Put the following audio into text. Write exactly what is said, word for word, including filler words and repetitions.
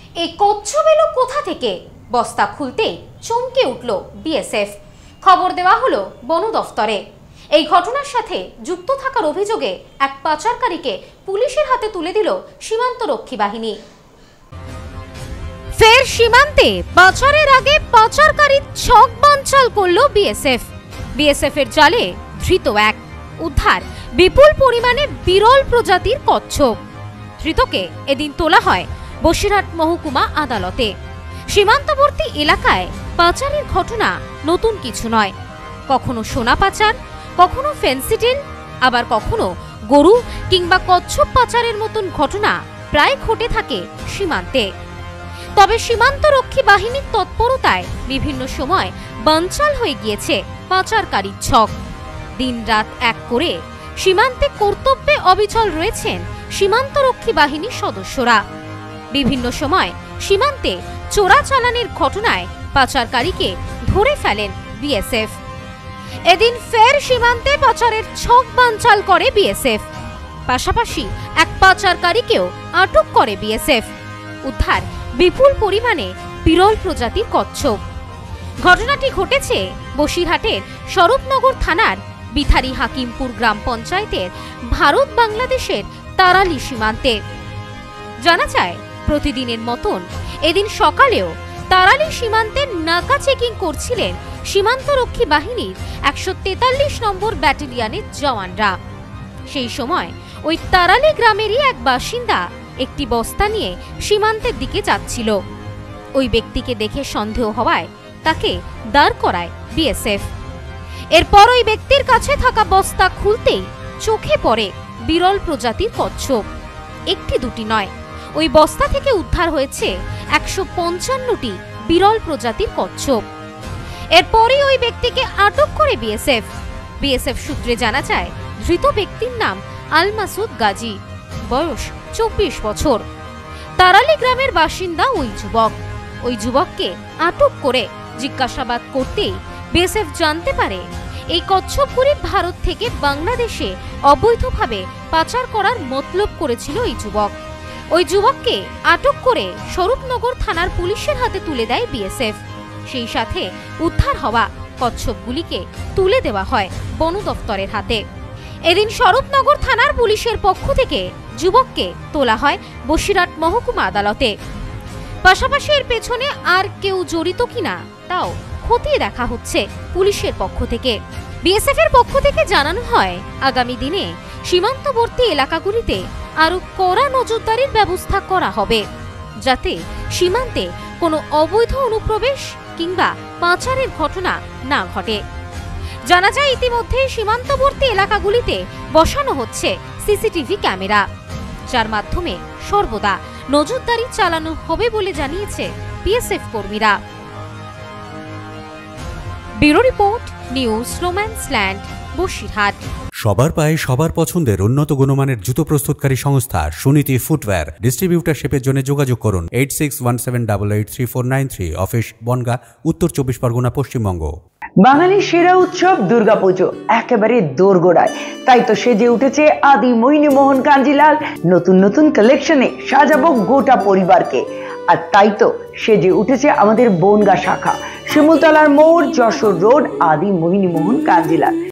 এই কচ্ছপ এলো কোথা থেকে? বস্তা খুলতেই চমকে উঠল বিএসএফ। খবর দেওয়া হলো বন দফতরে। এই ঘটনার সাথে যুক্ত থাকার অভিযোগে এক পাচারকারীকে পুলিশের হাতে তুলে দিল সীমান্তরক্ষী বাহিনী। ফের সীমান্তে পাচারের আগে পাচারকারীর ছক বানচাল করল বিএসএফ। বিএসএফ এর জালে ধৃত এক, উদ্ধার বিপুল পরিমাণে বিরল প্রজাতির কচ্ছপ। ধৃতকে এদিন তোলা হয় বসিরহাট মহকুমা আদালতে। সীমান্তবর্তী এলাকায় পাচারের ঘটনা নতুন কিছু নয়। কখনো সোনা পাচার, কখনো ফেন্সিডিল, আবার কখনো গরু কিংবা কচ্ছপ পাচারের মতন ঘটনা প্রায় ঘটে থাকে সীমান্তে। তবে সীমান্তরক্ষী বাহিনীর তৎপরতায় বিভিন্ন সময় বানচাল হয়ে গিয়েছে পাচারকারীর ছক। দিনরাত এক করে সীমান্তে কর্তব্যে অবিচল রয়েছেন সীমান্তরক্ষী বাহিনীর সদস্যরা। বিভিন্ন সময় সীমান্তে চোরাচালানের ঘটনায় পাচারকারীকে ধরে ফেলেন বিএসএফ। এদিন ফের সীমান্তে পাচারের ছক বানচাল করে বিএসএফ। পাশাপাশি এক পাচারকারীকেও আটক করে বিএসএফ। উদ্ধার বিপুল পরিমাণে বিরল প্রজাতির কচ্ছপ। ঘটনাটি ঘটেছে বসিরহাটের স্বরূপনগর থানার বিথারি হাকিমপুর গ্রাম পঞ্চায়েতের ভারত বাংলাদেশের তারালি সীমান্তে। জানা যায়, প্রতিদিনের মতন এদিন সকালেও তারালি সীমান্তে নাকা চেকিং করছিলেন সীমান্তরক্ষী বাহিনীর একশো তেতাল্লিশ নম্বর ব্যাটালিয়নের জওয়ানরা। সেই সময় ওই তারালি গ্রামেরই এক বাসিন্দা একটি বস্তা নিয়ে সীমান্তের দিকে যাচ্ছিল। ওই ব্যক্তিকে দেখে সন্দেহ হওয়ায় তাকে দাঁড় করায় বিএসএফ। এরপর ওই ব্যক্তির কাছে থাকা বস্তা খুলতেই চোখে পড়ে বিরল প্রজাতির কচ্ছপ। একটি দুটি নয়, ওই বস্তা থেকে উদ্ধার হয়েছে একশো পঞ্চান্নটি বিরল প্রজাতির কচ্ছপ। এরপরই ওই ব্যক্তিকে আটক করে বিএসএফ। বিএসএফ সূত্রে জানা যায়, ধৃত ব্যক্তির নাম আল মাসুদ গাজী, বয়স চব্বিশ বছর। তারালি গ্রামের বাসিন্দা ওই যুবক। ওই যুবককে আটক করে জিজ্ঞাসাবাদ করতেই বিএসএফ জানতে পারে এই কচ্ছপগুলি ভারত থেকে বাংলাদেশে অবৈধভাবে পাচার করার মতলব করেছিল ওই যুবক। ওই যুবককে আটক করে স্বরূপনগর থানার পুলিশের হাতে তুলে দেয় বিএসএফ। সেই সাথে উদ্ধার হওয়া কচ্ছপগুলিকে তুলে দেওয়া হয় বন দফতরের হাতে। এদিন স্বরূপনগর থানার পুলিশের পক্ষ থেকে যুবককে তোলা হয় বসিরহাট মহকুমা আদালতে। পাশাপাশি এর পেছনে আর কেউ জড়িত কিনা তাও খতিয়ে দেখা হচ্ছে পুলিশের পক্ষ থেকে। বিএসএফ এর পক্ষ থেকে জানানো হয়, আগামী দিনে সীমান্তবর্তী এলাকাগুলিতে আরো কড়া নজরদারির ব্যবস্থা করা হবে, যাতে সীমান্তে কোনো অবৈধ অনুপ্রবেশ কিংবা পাচারের ঘটনা না ঘটে। জানা যায়, ইতিমধ্যে সীমান্তবর্তী এলাকাগুলিতে বসানো হচ্ছে সিসিটিভি ক্যামেরা, যার মাধ্যমে সর্বদা নজরদারি চালানো হবে বলে জানিয়েছে বিএসএফ কর্মীরা। ব্যুরো রিপোর্ট, নিউজ রোম্যান্সল্যান্ড, বসিরহাট। সবার পায়ে সবার পছন্দের উন্নত গুণমানের জুতো প্রস্তুতকারী সংস্থা সুনীতি ফুটওয়্যার। ডিস্ট্রিবিউটারশিপের জন্য যোগাযোগ করুন eight six one seven double eight three four nine three. Office Bongaon, উত্তর চব্বিশ পরগনা, পশ্চিমবঙ্গ। বাঙালির সেরা উৎসব দুর্গাপুজো একেবারে দোরগোড়ায়, তাই তো সেজে উঠেছে আদি মোহিনী মোহন কাঞ্জিলাল। নতুন নতুন কালেকশনে সাজাবো গোটা পরিবারকে। আর তাই তো সেজে উঠেছে আমাদের বনগাঁ শাখা, শিমুলতলার মোড়, যশোর রোড, আদি মোহিনী মোহন কাঞ্জিলাল।